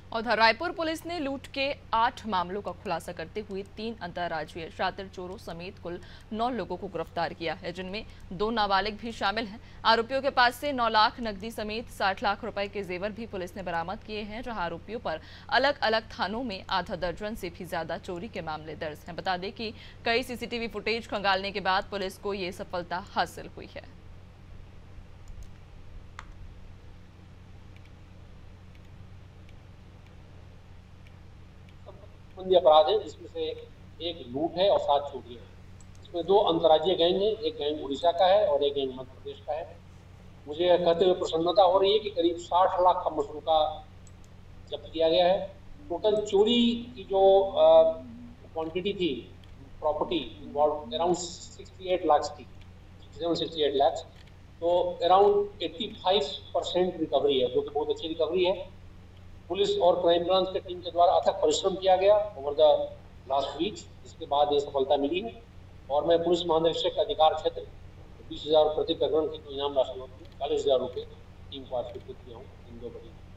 उधर रायपुर पुलिस ने लूट के 8 मामलों का खुलासा करते हुए 3 अंतर्राज्यीय शातिर चोरों समेत कुल 9 लोगों को गिरफ्तार किया है, जिनमें 2 नाबालिग भी शामिल हैं। आरोपियों के पास से 9 लाख नकदी समेत 60 लाख रुपए के जेवर भी पुलिस ने बरामद किए हैं, जहां आरोपियों पर अलग अलग थानों में आधा दर्जन से भी ज्यादा चोरी के मामले दर्ज हैं। बता दें कि कई सीसीटीवी फुटेज खंगालने के बाद पुलिस को ये सफलता हासिल हुई है। संबंधी अपराध है, जिसमें से एक लूट है और 7 चोरी है। इसमें 2 अंतर्राज्यीय गैंग है, एक गैंग उड़ीसा का है और एक गैंग मध्य प्रदेश का है। मुझे यह कहते हुए प्रसन्नता हो रही है कि करीब 60 लाख का मशरूका जब्त किया गया है। टोटल चोरी की जो क्वांटिटी थी, प्रॉपर्टी इन्वॉल्व अराउंड 68 लाख थी, 67-68 लाख। तो अराउंड 85% रिकवरी है, जो कि बहुत अच्छी रिकवरी है। पुलिस और क्राइम ब्रांच की टीम के द्वारा अथक परिश्रम किया गया ओवर द लास्ट वीक, जिसके बाद ये सफलता मिली है। और मैं पुलिस महानिरीक्षक का अधिकार क्षेत्र 20,000 प्रति प्रकरण की जो इनाम राशि होती है 40,000 रुपये टीम को आज स्वीकृत किया हूँ इन 2 बड़ी